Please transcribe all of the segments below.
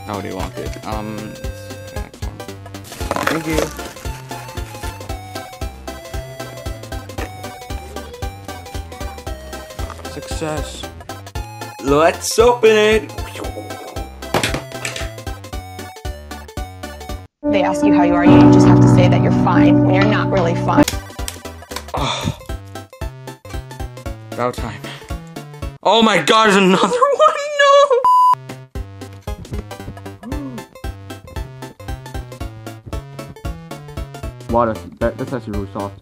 Oh, do you want it? Thank you. Success. Let's open it. They ask you how you are, you just have to say that you're fine when you're not really fine. Oh. About time. Oh my god, there's another one! No! Wow, that's actually really soft.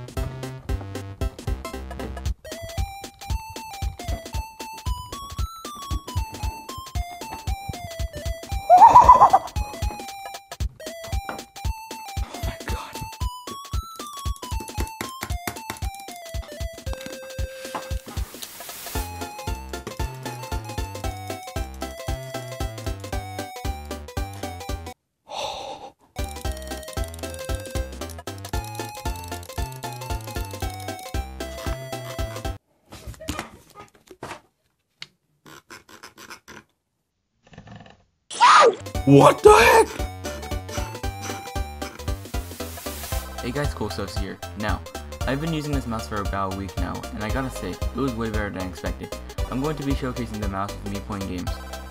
What the heck? Hey guys, CoolStuff's here. Now, I've been using this mouse for about a week now, and I gotta say, it was way better than I expected. I'm going to be showcasing the mouse with me playing games.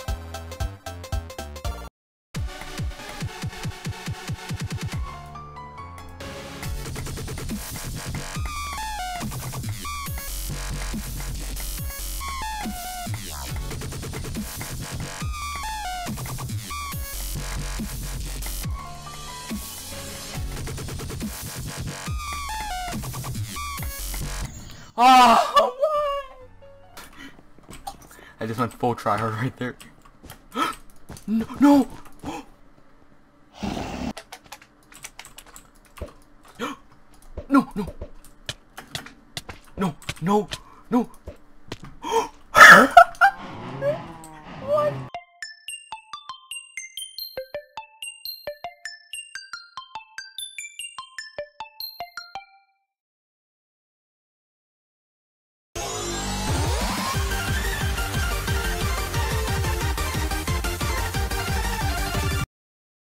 Oh, what? I just went full tryhard right there. No, no! No, no! No, no, no!